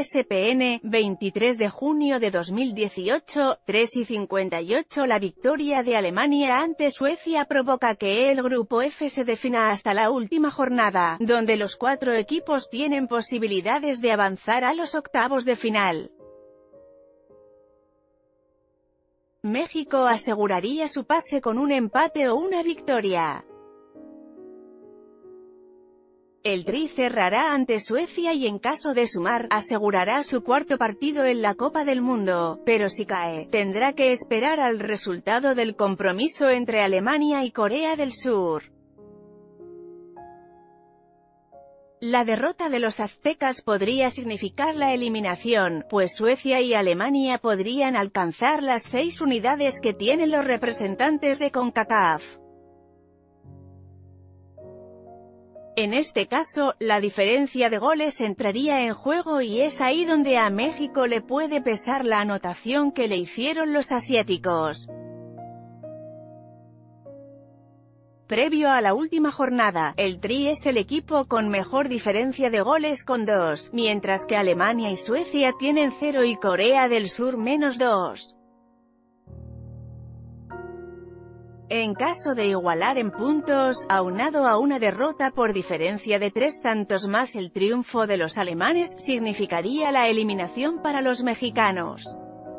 ESPN, 23 de junio de 2018, 3:58. La victoria de Alemania ante Suecia provoca que el grupo F se defina hasta la última jornada, donde los 4 equipos tienen posibilidades de avanzar a los octavos de final. México aseguraría su pase con un empate o una victoria. El Tri cerrará ante Suecia y en caso de sumar, asegurará su cuarto partido en la Copa del Mundo, pero si cae, tendrá que esperar al resultado del compromiso entre Alemania y Corea del Sur. La derrota de los aztecas podría significar la eliminación, pues Suecia y Alemania podrían alcanzar las 6 unidades que tienen los representantes de CONCACAF. En este caso, la diferencia de goles entraría en juego y es ahí donde a México le puede pesar la anotación que le hicieron los asiáticos. Previo a la última jornada, el Tri es el equipo con mejor diferencia de goles con 2, mientras que Alemania y Suecia tienen 0 y Corea del Sur -2. En caso de igualar en puntos, aunado a una derrota por diferencia de 3 tantos más el triunfo de los alemanes, significaría la eliminación para los mexicanos.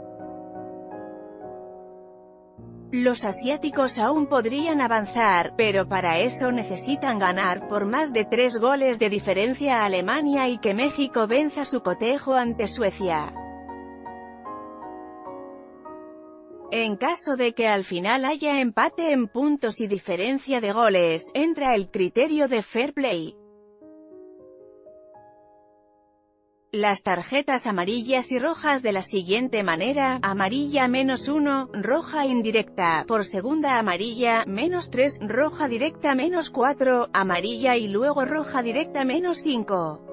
Los asiáticos aún podrían avanzar, pero para eso necesitan ganar por más de 3 goles de diferencia a Alemania y que México venza su cotejo ante Suecia. En caso de que al final haya empate en puntos y diferencia de goles, entra el criterio de fair play. Las tarjetas amarillas y rojas de la siguiente manera: amarilla -1, roja indirecta, por segunda amarilla, -3, roja directa -4, amarilla y luego roja directa -5.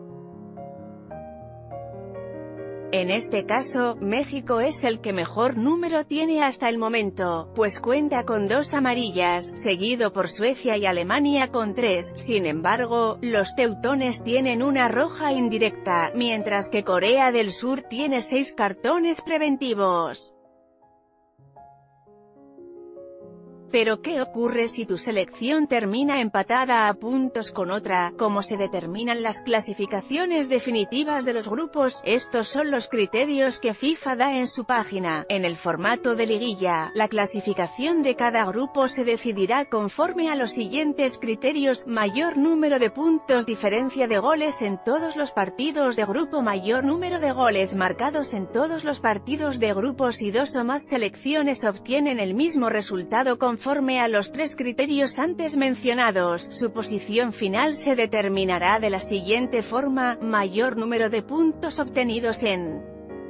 En este caso, México es el que mejor número tiene hasta el momento, pues cuenta con 2 amarillas, seguido por Suecia y Alemania con 3, sin embargo, los teutones tienen una roja indirecta, mientras que Corea del Sur tiene 6 cartones preventivos. Pero ¿qué ocurre si tu selección termina empatada a puntos con otra? ¿Cómo se determinan las clasificaciones definitivas de los grupos? Estos son los criterios que FIFA da en su página. En el formato de liguilla, la clasificación de cada grupo se decidirá conforme a los siguientes criterios: mayor número de puntos, diferencia de goles en todos los partidos de grupo, mayor número de goles marcados en todos los partidos de grupo. Si 2 o más selecciones obtienen el mismo resultado conforme a los 3 criterios antes mencionados, su posición final se determinará de la siguiente forma: mayor número de puntos obtenidos en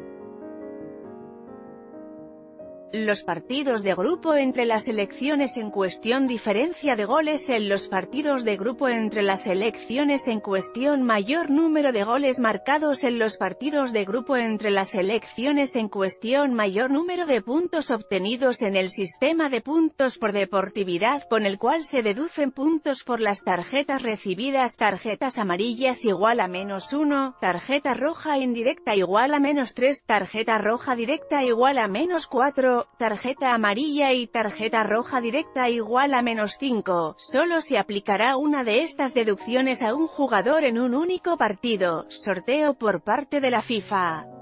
los partidos de grupo entre las selecciones en cuestión, diferencia de goles en los partidos de grupo entre las selecciones en cuestión, mayor número de goles marcados en los partidos de grupo entre las selecciones en cuestión, mayor número de puntos obtenidos en el sistema de puntos por deportividad, con el cual se deducen puntos por las tarjetas recibidas: tarjetas amarillas igual a -1, tarjeta roja indirecta igual a -3, tarjeta roja directa igual a -4, tarjeta amarilla y tarjeta roja directa igual a -5. Solo se aplicará una de estas deducciones a un jugador en un único partido. Sorteo por parte de la FIFA.